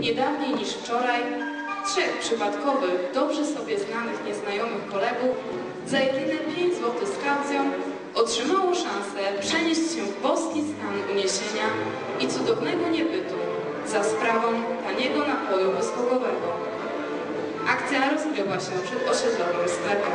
Nie dawniej niż wczoraj 3 przypadkowych, dobrze sobie znanych nieznajomych kolegów za jedyne 5 zł z kaucją otrzymało szansę przenieść się w boski stan uniesienia i cudownego niebytu za sprawą taniego napoju wyskokowego. Akcja rozgrywa się przed osiedlowym sklepem.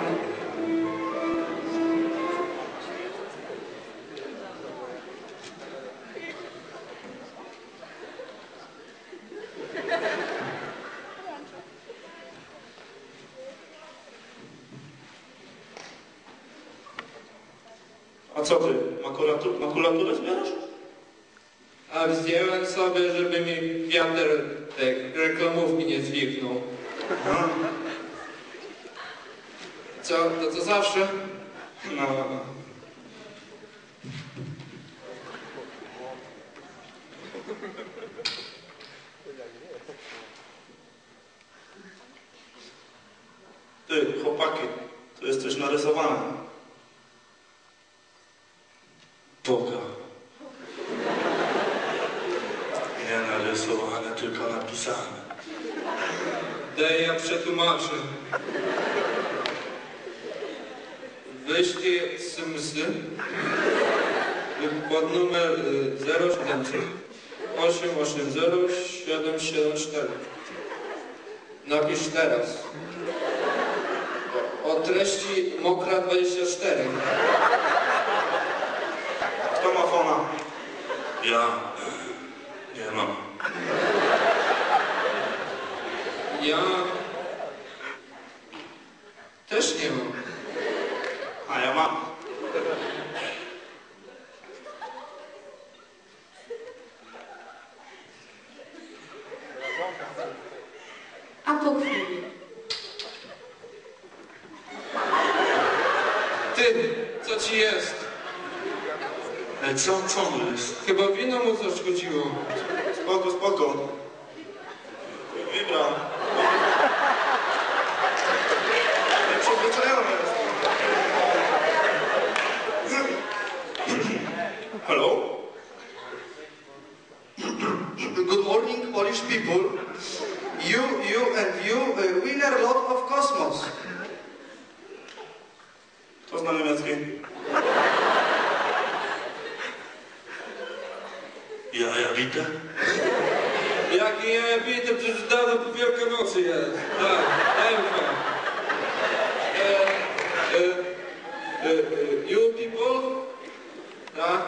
A co ty, makulaturę zbierasz? A wziąłem sobie, żeby mi wiatr te reklamówki nie zwichnął. Co, to co zawsze? No. Ty, chłopaki, tu jest coś narysowane. Boga. Nie narysowane, tylko napisane. Daj ja przetłumaczę. Wyślij smsy pod numer 073 880 774. Napisz teraz. O treści mokra 24. Kto ma fona? Ja. Nie mam. Ja też nie mam. A ja mam. A po chwili. Ty, co ci jest? Co mu jest? Chyba wino mu zaszkodziło. Spoko, spoko. Wibra. Nieprzyzwyczajony jest. Hello? Good morning, Polish people. You winner lot of Cosmos. To zna niemiecki. Ja widzę. Jaki ja bity, przecież dawno po Wielkanocy jest. Tak, dajmy pan. You people? Tak?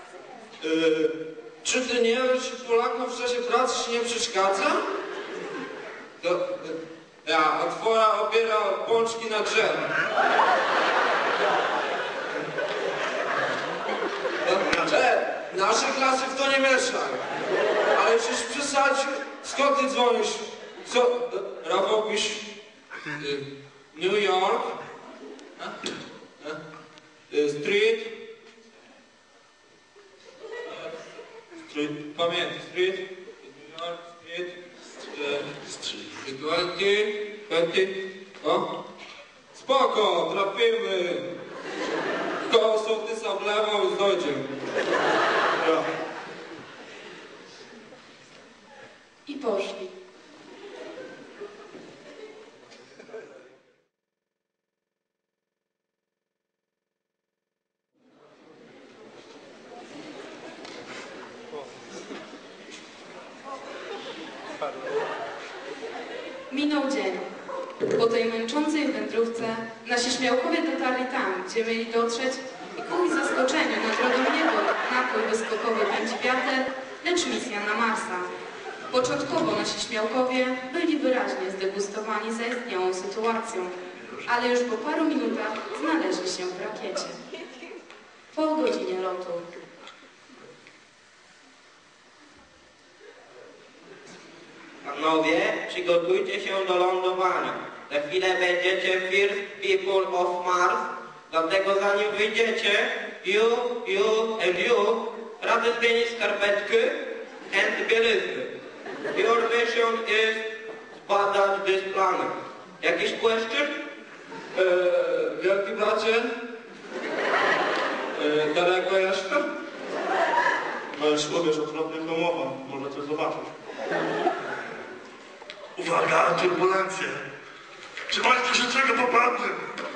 Czy ty nie wiesz, że Polakom w czasie pracy się nie przeszkadza? To ja, otwora obiera pączki na drzewo. Nasze klasy w to nie mieszaj. Ale przecież przesadził. Skąd ty dzwonisz? Co? Rafał pisz... New York? Street? Pamiętaj, Street? New York, Street? 20? O? Spoko, trafimy. Koło sołtysa w lewo już dojdziemy. Ja. I poszli. Minął dzień. Po tej męczącej wędrówce nasi śmiałkowie dotarli tam, gdzie mieli dotrzeć i ku ich zaskoczeniu nagrodą nie był napój wyskokowy pędzi wiatr, lecz misja na Marsa. Początkowo nasi śmiałkowie byli wyraźnie zdegustowani zaistniałą sytuacją, ale już po paru minutach znaleźli się w rakiecie. Po godzinie lotu. Panowie, przygotujcie się do lądowania. Za chwilę będziecie first people of Mars, dlatego zanim wyjdziecie, you radzę zmienić skarpetki and bielizny. Your mission is zbadać this planet. Jakiś question? Wielki bracie? Daleko jeszcze? No już uwierz, okropnie komowa. Może coś zobaczyć. Uwaga, turbulencje. Trzymajcie się, czego popadnie.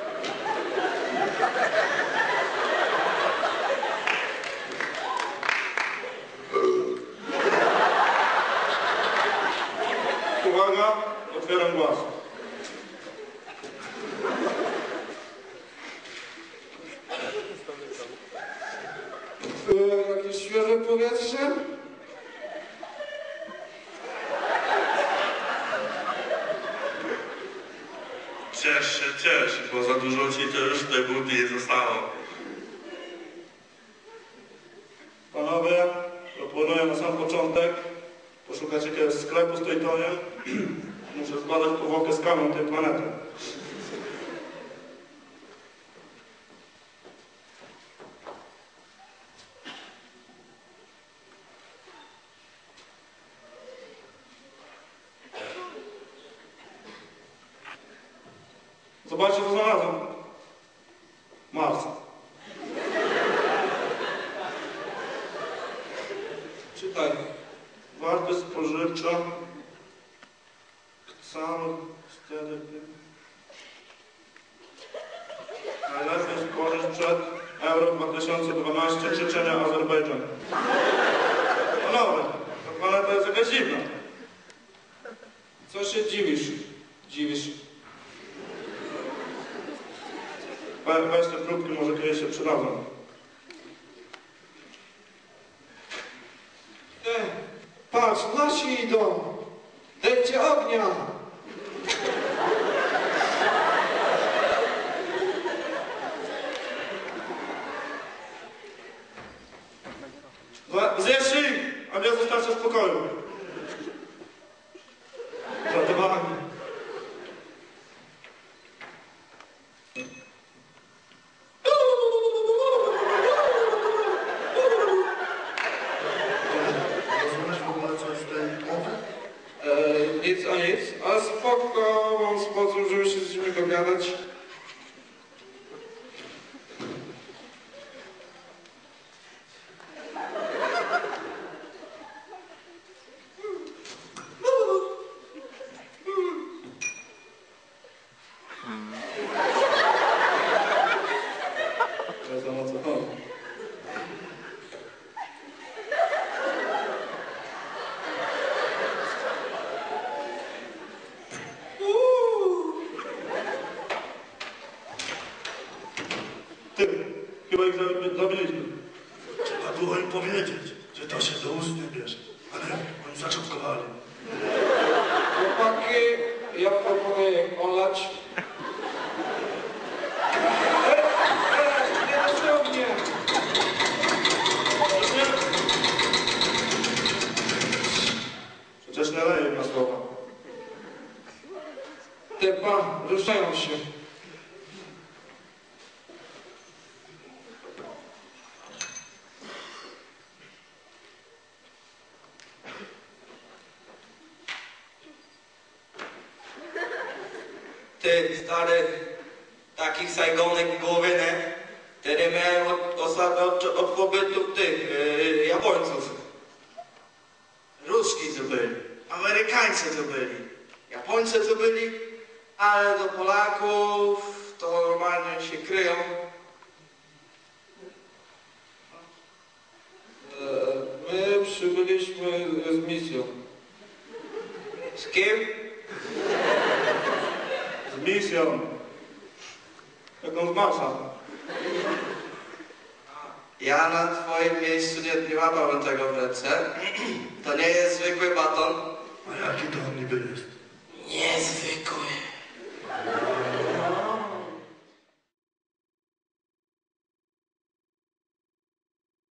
Uwaga, otwieram głaz. Jakieś świeże powietrze? Ciesz się, bo za dużo ci to już tej buty nie zostało. Panowie, proponuję na sam początek poszukać jakiegoś sklepu z Teutonem. Muszę zbadać powłokę skalną tej planety. Zobaczcie, co znalazłem. Mars. Czytaj. Wartość spożywcza. Sam wtedy. Najlepiej spożyć przed Euro 2012 Czeczenia, Azerbejdżan. Panowie, ta planeta jest jakaś dziwna. Co się dziwisz? Weź te próbki, może kiedyś się przydadzą. Patrz, nasi idą! Dajcie ognia! Zjesz ich, a nie zostawcie w spokoju. Żartowałem. Rozumiesz w ogóle coś z tej mowy? Nic a nic, ale spoko, mam sposób, żeby się z nimi dogadać. Wiedzą, o co chodzi. Ty, chyba ich zabiliśmy. Trzeba było im powiedzieć, że to się do ust nie bierze. Ale oni zaczątkowali. Chłopaki, ja proponuję ich olać. Nie dosłownie! Przecież nie leję na słowa. Tepa, ruszają się. Ty, stary, takich sajgonek w głowie, nie? Wtedy miałem od pobytów tych Japońców. Ruski to byli, Amerykańcy to byli, Japońcy to byli, ale do Polaków to normalnie się kryją. My przybyliśmy z misją. Z kim? Z misją. Jaką z Marsa. Ja na twoim miejscu nie łapałbym tego w ręce. To nie jest zwykły baton. A jaki to on niby jest? Niezwykły.